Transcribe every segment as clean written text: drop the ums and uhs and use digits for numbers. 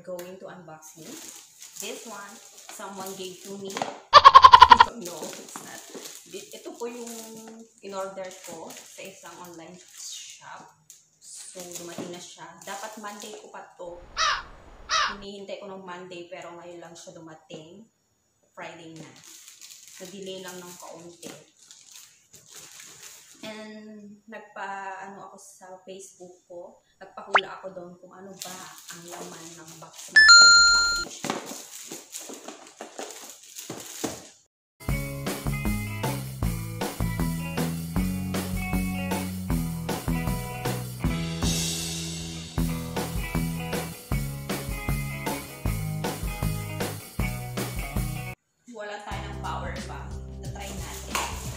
going to unboxing. This one, someone gave to me. No, it's not. Ito po yung in-order ko sa isang online shop. So, dumating na siya. Dapat Monday ko pa to. Hinihintay ko ng Monday pero ngayon lang siya dumating. Friday na. Na-delay lang ng kaunti. And nagpa-ano ako sa Facebook ko. Nagpahula ako doon kung ano ba ang laman ng box na ito, ng package. Wala tayo ng power bank. Na-try natin.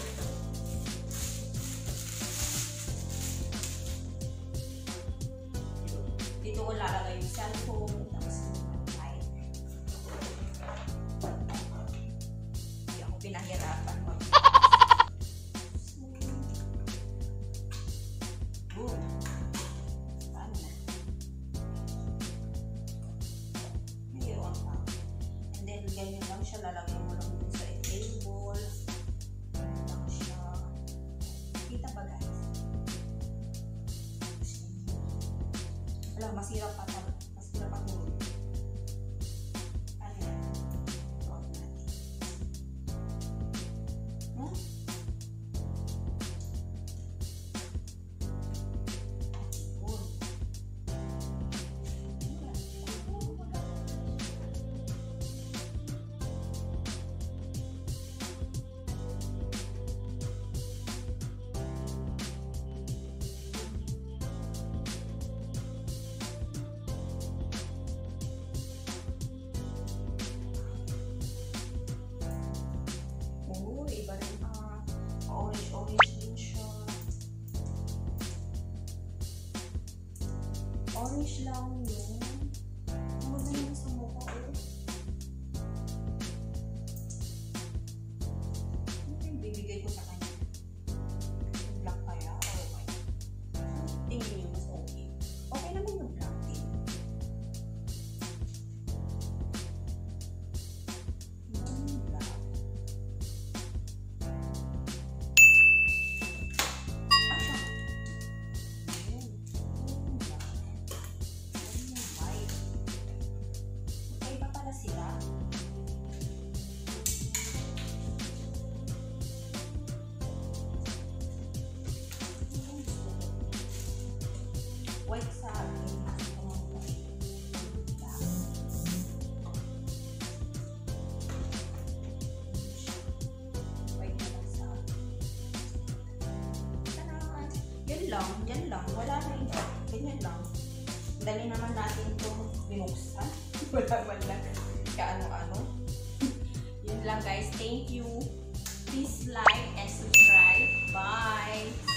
Dito ko lalagay yung cellphone. Tapos mag-type. Hindi ako pinahirapan mag boom. Paano na? Mayroon pa. And then, ganyan lang siya. Lalagay mo lang dun sa table. Ganyan lang siya. Kita ba, guys? Wala, masira pa tulog. Ano yan? Tulog natin. Hmm? Good. Iba rin orange din siya. Orange lang yun. Magaling yung sa mukha eh. Ano yung bibigay ko sa kanya? Black kaya? Okay. Tingin nyo mas okay. Okay naman yung black din. White sa akin. White na lang sa akin. Yan lang. Wala na iba. Ganyan lang. Dali naman natin itong binuksan. Wala man lang kaano-ano. Yun lang guys. Thank you. Please like and subscribe. Bye!